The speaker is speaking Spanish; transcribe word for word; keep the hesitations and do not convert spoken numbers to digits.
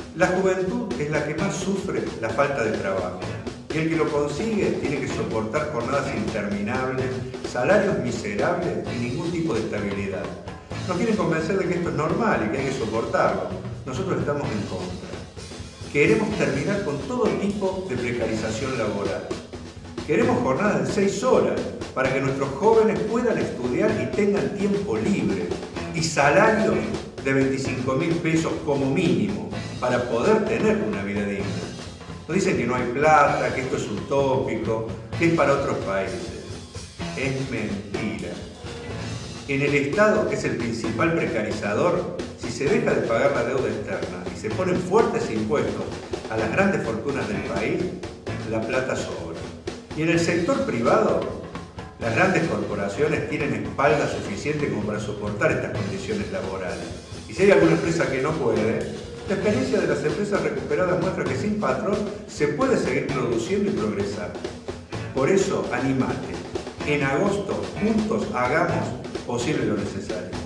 La juventud es la que más sufre la falta de trabajo. Y el que lo consigue tiene que soportar jornadas interminables, salarios miserables y ningún tipo de estabilidad. Nos quieren convencer de que esto es normal y que hay que soportarlo. Nosotros estamos en contra. Queremos terminar con todo tipo de precarización laboral. Queremos jornadas de seis horas para que nuestros jóvenes puedan estudiar y tengan tiempo libre. Y salarios de veinticinco mil pesos como mínimo para poder tener una vida digna. Nos dicen que no hay plata, que esto es utópico, que es para otros países. Es mentira. En el Estado, que es el principal precarizador, si se deja de pagar la deuda externa y se ponen fuertes impuestos a las grandes fortunas del país, la plata sobra. Y en el sector privado, las grandes corporaciones tienen espalda suficiente como para soportar estas condiciones laborales. Y si hay alguna empresa que no puede, la experiencia de las empresas recuperadas muestra que sin patrón se puede seguir produciendo y progresar. Por eso, animate. En agosto, juntos hagamos posible lo necesario.